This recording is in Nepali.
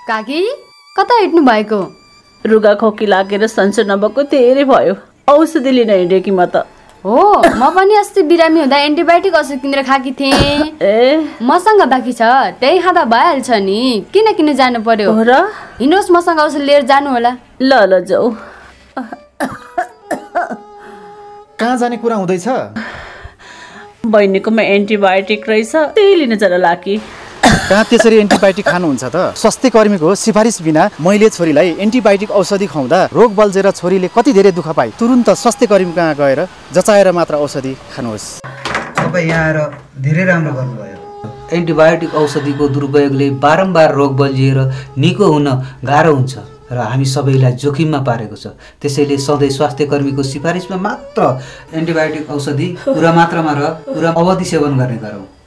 काकी कता हिँड्नु भएको? रुगा खोकी लागेर सन्चो नभएको धेरै भयो, औषधि लिन हिँडेँ कि म त। हो, म पनि अस्ति बिरामी हुँदा एन्टिबायोटिक औषधि किनेर खाकी थिएँ। मसँग बाँकी छ, त्यही खाँदा भइहाल्छ नि, किन जानु पर्यो र? हिँड्नुहोस्, मसँग औषधि लिएर जानु होला। ल ल जाऊ। कहाँ जाने कुरा हुँदैछ? बहिनीकोमा एन्टिबायोटिक रहेछ, त्यही लिन जान लागी। कहाँ त्यसरी एन्टिबायोटिक खानुहुन्छ त? स्वास्थ्य कर्मीको सिफारिस बिना मैले छोरीलाई एन्टिबायोटिक औषधि खुवाउँदा रोग बल्झेर छोरीले कति धेरै दुःख पाए। तुरुन्त स्वास्थ्य कर्मी कहाँ गएर जचाएर मात्र औषधि खानुहोस्। तपाईँ यहाँ आएर धेरै राम्रो गर्नुभयो। एन्टिबायोटिक औषधिको दुरुपयोगले बारम्बार रोग बल्झिएर निको हुन गाह्रो हुन्छ र हामी सबैलाई जोखिममा पारेको छ। त्यसैले सधैँ स्वास्थ्य कर्मीको सिफारिसमा मात्र एन्टिबायोटिक औषधि पुरा मात्रामा र पुरा अवधि सेवन गर्ने गरौँ।